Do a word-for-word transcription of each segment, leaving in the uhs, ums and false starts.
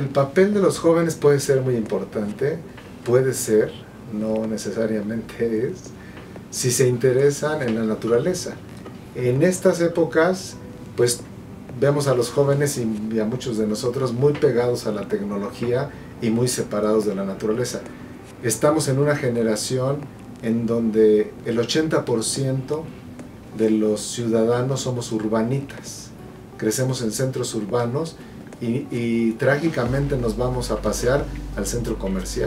el papel de los jóvenes puede ser muy importante, puede ser, no necesariamente es, si se interesan en la naturaleza. En estas épocas, pues vemos a los jóvenes y a muchos de nosotros muy pegados a la tecnología y muy separados de la naturaleza. Estamos en una generación en donde el ochenta por ciento de los ciudadanos somos urbanitas. Crecemos en centros urbanos y, y trágicamente nos vamos a pasear al centro comercial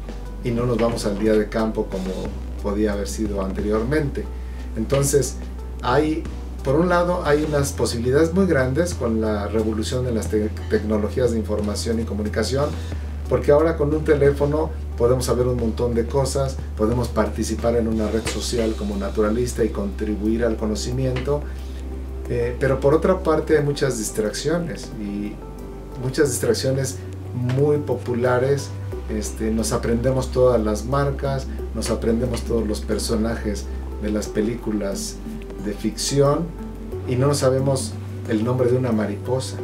y no nos vamos al día de campo como podía haber sido anteriormente. Entonces, hay, por un lado, hay unas posibilidades muy grandes con la revolución de las te tecnologías de información y comunicación, porque ahora con un teléfono podemos saber un montón de cosas, podemos participar en una red social como naturalista y contribuir al conocimiento, eh, pero por otra parte hay muchas distracciones, y muchas distracciones muy populares. Este, nos aprendemos todas las marcas, nos aprendemos todos los personajes de las películas de ficción y no sabemos el nombre de una mariposa.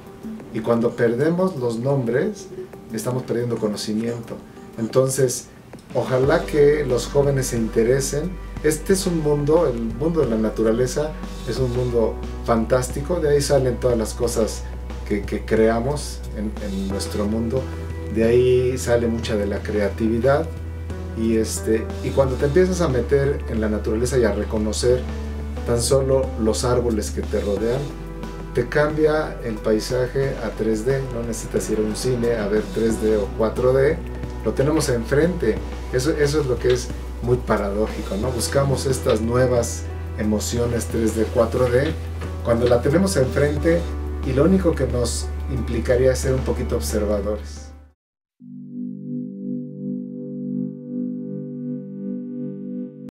Y cuando perdemos los nombres, estamos perdiendo conocimiento. Entonces, ojalá que los jóvenes se interesen. Este es un mundo, el mundo de la naturaleza es un mundo fantástico. De ahí salen todas las cosas que, que creamos en, en nuestro mundo. De ahí sale mucha de la creatividad. Y, este, y cuando te empiezas a meter en la naturaleza y a reconocer tan solo los árboles que te rodean, te cambia el paisaje a tres D. No necesitas ir a un cine a ver tres D o cuatro D, lo tenemos enfrente. Eso, eso es lo que es muy paradójico, ¿no? Buscamos estas nuevas emociones tres D, cuatro D, cuando la tenemos enfrente, y lo único que nos implicaría es ser un poquito observadores.